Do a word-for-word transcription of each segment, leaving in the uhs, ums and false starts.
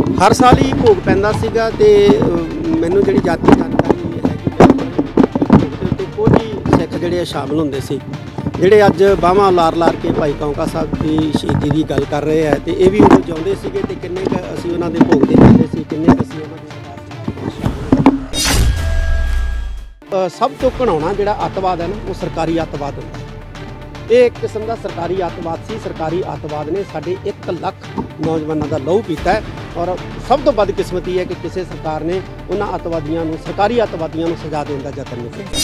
हर साल ही भोग पैंदा सीगा ते मैनूं जिहड़ी जाती जानकारी है कि भोग दे उत्ते कुछ ही सिख जिहड़े शामिल हुंदे सी जिहड़े अज बाहां लार लार के भाई कौंका साहब की शहीदी की गल कर रहे हैं तो ये भी उदों जिउंदे सीगे ते किन्ने क असीं उन्हां दे भोग दे जांदे सी किन्ने क असीं उन्हां दे सब तो घिनौना जिहड़ा अतवाद है ना वो सरकारी अतवाद हुंदा है। ये एक किस्म का सरकारी अतवाद सी। सरकारी अतवाद ने साढ़े एक लख नौजवानों का लहू पीता है और सब तो बदकिस्मती है कि किसी सरकार ने उन्होंने अतवादियों को सरकारी अतवादियों को सजा देने का जतन नहीं किया।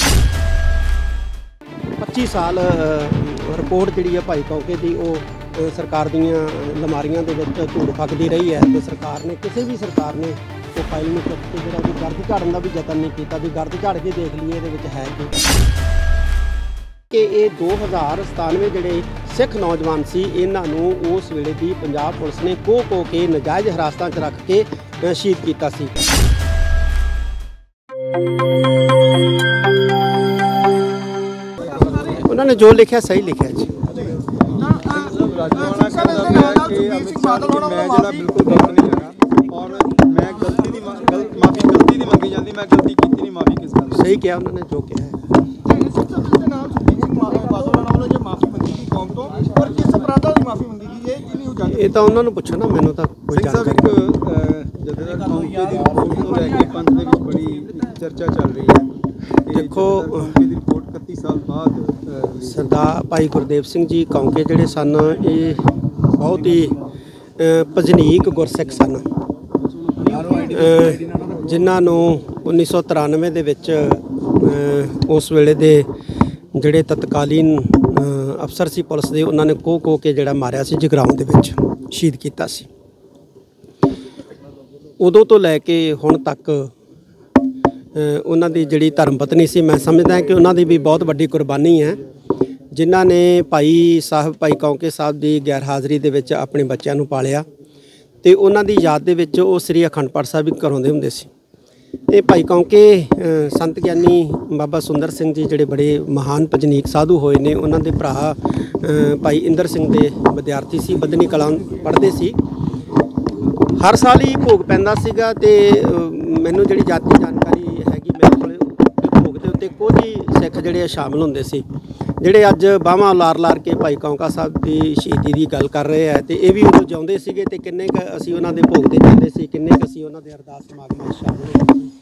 पच्ची साल रिपोर्ट जी है भाई कौंके की वो सरकार दियां लमारियां दे विच धूड़ फकदी रही है तो सरकार ने किसी भी सरकार ने वो फाइल में चुक के जो गर्द झाड़न का भी जतन नहीं किया भी गर्द झाड़ के देख लीए ये है कि कि ये दो हज़ार सतानवे जोड़े सिख नौजवान सी इन्हों उस वेले की पंजाब पुलिस ने को को के नजायज़ हिरासत च रख के शहीद किया सी। उन्होंने जो लिखा सही लिखा जी। सही किया उन्होंने जो किया है। ये तो उन्होंने पूछो ना, मैंने तो कोई जानकारी चर्चा चल रही है। देखो रिपोर्ट इकतीस साल बाद सरदार भाई गुरदेव सिंह जी कौंके जिहड़े सन ये बहुत ही भजनीक गुरसिख सन जिन्हों उन्नीस सौ तिरानवे दे विच उस वेले दे जिहड़े तत्कालीन अफसर सी पुलिस दे उन्होंने को को के जिहड़ा मारिया सी जगराऊं दे विच शहीद किया सी। उदों तो लैके हुण तक उन्हां दी जिहड़ी धर्म पत्नी सी मैं समझदा कि उन्हां दी भी बहुत वड्डी कुर्बानी है जिन्हां ने भाई साहब भाई कौंके साहब की गैर हाज़री दे विच अपने बच्चों नूं पालिया ते उन्हां दी याद दे विच वो श्री अखंड पाठ साहब भी कराउंदे हुंदे सी। ते भाई कौंके संत ज्ञानी बाबा सुंदर सिंह जी जिहड़े बड़े महान भजनीक साधु होए ने उन्हां दे भरा भाई इंदर सिंह दे विद्यार्थी सी बदनी कलां पढ़दे सी। हर साल ही भोग पैंदा सीगा ते मैनूं जिहड़ी जाती जानकारी है कि मेरे कोल भोग दे उत्ते कुछ ही सिख जिहड़े शामिल हुंदे सी जिहड़े अज बाहां लार लार के भाई कौंका साहब की शहीदी की गल कर रहे हैं तो ये भी उदों जिउंदे सीगे ते किन्ने क असीं उन्हां दे भोग दे जांदे सी किन्ने क असीं उन्हां दे अरदास समागमां विच शामिल होंदे सी।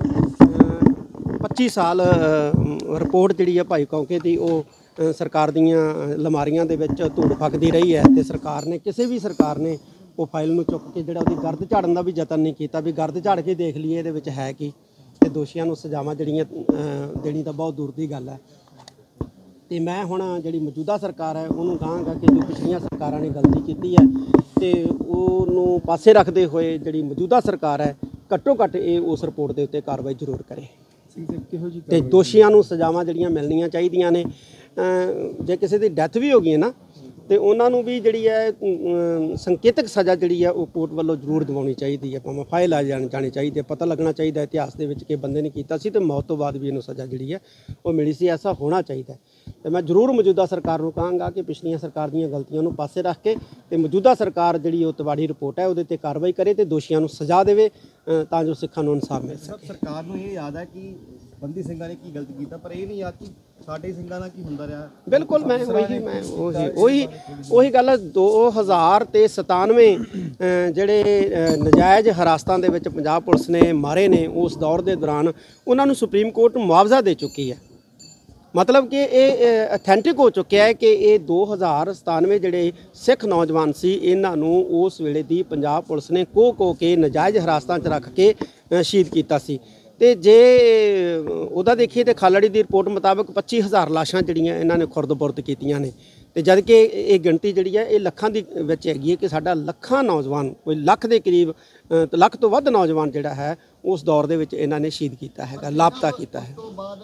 पच्ची साल रिपोर्ट जी है भाई कौंके की वो सरकार दियां लमारियां दे विच धूड़ फकदी रही है तो सरकार ने किसी भी सरकार ने वो फाइल में चुक के जो गर्द झाड़न का भी जतन नहीं किया भी गर्द झाड़ के देख लीए ये है कि दोषियों को सजावां जिहड़ियां देनी तो बहुत दूर की गल है। तो मैं हुण जिहड़ी मौजूदा सरकार है उन्होंने कहांगा कि जो पिछलियां सरकारां ने गलती की है तो उन्होंने पासे रखते हुए जिहड़ी मौजूदा सरकार है घट्टो घट्ट ये उस रिपोर्ट के उत्ते कार्रवाई जरूर करे तो दोषियों को सजावां जिहड़ियां मिलनियां चाहीदियां ने। जे किसी की डैथ भी हो गई है ना तो उन्होंने भी जी है संकेतक सज़ा जी है वो कोर्ट वालों जरूर दिवानी चाहिए है भावें फाइल आ जानी जानी चाहिए पता लगना चाहिए इतिहास के कि बंदे ने किया सी तो मौत तो बाद भी इन्होंने सज़ा जी है वो मिली सी। ऐसा होना चाहिए तो मैं जरूर मौजूदा सरकार को कहांगा कि पिछलियां सरकार दी गलतियों को पासे रख के तो मौजूदा सरकार जी तवाड़ी रिपोर्ट है वो कार्रवाई करे तो दोषियों को सजा देवे तां जो सिखां नूं इंसाफ मिल सके। सरकार को ये याद है कि बंदी सिंघां ने की गलती की पर ये नहीं याद कि साडे सिंघां नाल की हुंदा रहा। बिल्कुल मैं वही मैं वही वही वही गल दो हज़ार ते सतानवे जिहड़े नजायज़ हिरासतां दे विच पंजाब पुलिस ने मारे ने उस दौर के दौरान उन्होंने सुप्रीम कोर्ट मुआवजा दे चुकी है। मतलब कि ये अथेंटिक हो चुका है कि ये दो हज़ार सतानवे जिहड़े सिख नौजवान सी इन्हों उस वेले की पंजाब पुलिस ने को को के नजायज़ हिरासत च रख के शहीद किया सी। तो जे उहदा देखिए तो खालड़ी की रिपोर्ट मुताबिक पच्ची हज़ार लाशां जिहड़ियां इन्होंने खुरद बुरद कीतियां ने तो जबकि ये गिणती जिहड़ी है ये लखां दी विच हैगी है कि साडा लखां नौजवान कोई लख के करीब लख तो वध नौजवान जिहड़ा है उस दौर दे विच इन्होंने शहीद किया है लापता किया है।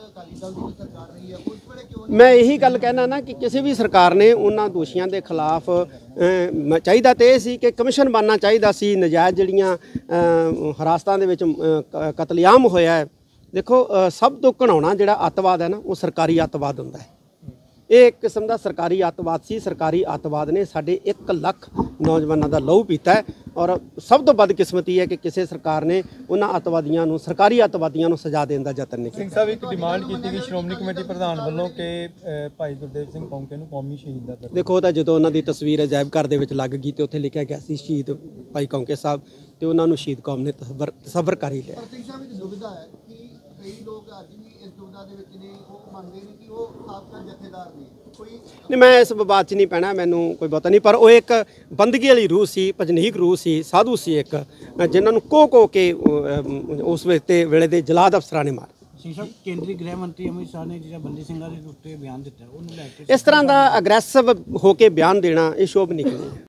मैं यही गल कहना ना कि किसी भी सरकार ने उन्हां दोषियों के खिलाफ चाहिए तो यह सी कि कमिशन बनना चाहिए सी नजायज़ जिहड़ियां हिरासतां दे विच कतलेआम होया है। देखो सब तो घिनौना जिहड़ा अतवाद है ना वो सरकारी अतवाद हुंदा है। ਇਹ ਇੱਕ ਕਿਸਮ ਦਾ ਸਰਕਾਰੀ ਅੱਤਵਾਦ ਸੀ। ਸਰਕਾਰੀ ਅੱਤਵਾਦ ਨੇ ਸਾਡੇ ਇੱਕ ਲੱਖ ਨੌਜਵਾਨਾਂ ਦਾ ਲਹੂ ਪੀਤਾ ਹੈ ਔਰ ਸਭ ਤੋਂ ਬਦਕਿਸਮਤੀ ਹੈ ਕਿ ਕਿਸੇ ਸਰਕਾਰ ਨੇ ਉਹਨਾਂ ਅੱਤਵਾਦੀਆਂ ਨੂੰ, ਸਰਕਾਰੀ ਅੱਤਵਾਦੀਆਂ ਨੂੰ ਸਜ਼ਾ ਦੇਣ ਦਾ ਯਤਨ ਨਹੀਂ ਕੀਤਾ। ਸਿੰਘ ਸਾਹਿਬ, ਇੱਕ ਡਿਮਾਂਡ ਕੀਤੀ ਗਈ ਸ਼੍ਰੋਮਣੀ ਕਮੇਟੀ ਪ੍ਰਧਾਨ ਵੱਲੋਂ ਕਿ ਅ, ਭਾਈ ਗੁਰਦੇਵ ਸਿੰਘ ਪੌਂਕੇ ਨੂੰ ਕੌਮੀ ਸ਼ਹੀਦ ਦਾ ਦਰਜਾ। ਦੇਖੋ, ਉਹ ਤਾਂ ਜਦੋਂ ਉਹਨਾਂ ਦੀ ਤਸਵੀਰ ਅਜਾਇਬ ਘਰ ਦੇ ਵਿੱਚ ਲੱਗ ਗਈ ਤੇ ਉੱਥੇ ਲਿਖਿਆ ਗਿਆ ਸੀ ਸ਼ਹੀਦ ਭਾਈ ਕੌਂਕੇ ਸਾਹਿਬ, ਤੇ ਉਹਨਾਂ ਨੂੰ ਸ਼ਹੀਦ ਕੌਮ ਨੇ ਤਸਵਰ ਤਸਵਰ ਕਰ ਹੀ ਲਿਆ। ਸਿੰਘ ਸਾਹਿਬ, ਇੱਕ ਦੁਬਿਧਾ ਹੈ ਕਿ ਕਈ ਲੋਕ ਅੱਜ ਵੀ ਇਸ ਦੁਬਿਧਾ ਦੇ ਵਿੱਚ ਨੇ, ਉਹ ਮੰਨਦੇ ਨੇ ਕਿ ਉਹ ਸਾਬਕਾ ਜਥੇਦਾਰ ਨੇ। ਕੋਈ ਨਹੀਂ, ਮੈਂ ਇਸ ਵਿਵਾਦ 'ਚ ਨਹੀਂ ਪੈਣਾ, ਮੈਨੂੰ ਕੋਈ ਬਹੁਤਾ ਨਹੀਂ, ਪਰ ਉਹ ਇੱਕ ਬੰਦਗੀ ਵਾਲੀ ਰੂਹ ਸੀ, ਭਜਨੀਕ ਰੂਹ ਸੀ, ਸਾਧੂ ਸੀ ਇੱਕ, ਜਿਨ੍ਹਾਂ ਨੂੰ ਕੋ ਕੋ ਕੇ ਅਹ, ਉਸ ਵੇਲੇ ਵੇਲੇ ਦੇ ਜਲਾਦ ਅਫਸਰਾਂ ਨੇ ਮਾਰ। ਸਿੰਘ ਸਾਹਿਬ, ਕੇਂਦਰੀ ਗ੍ਰਹਿ ਮੰਤਰੀ ਅਮਿਤ ਸ਼ਾਹ ਨੇ ਜਿਹੜਾ ਬੰਦੀ ਸਿੰਘਾਂ ਦੇ ਉੱਤੇ ਬਿਆਨ ਦਿੱਤਾ, ਉਹਨੂੰ ਲੈ ਕੇ ਇਸ ਤਰ੍ਹਾਂ ਦਾ ਅਗਰੈਸਿਵ ਹੋ ਕੇ ਬਿਆਨ ਦੇਣਾ ਇਹ ਸ਼ੋਭਨੀਕ ਨਹੀਂ ਹੈ।